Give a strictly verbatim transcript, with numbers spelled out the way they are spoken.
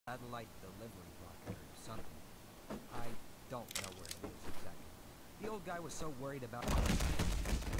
satellite delivery rocket or something. I don't know where it is exactly. The old guy was so worried about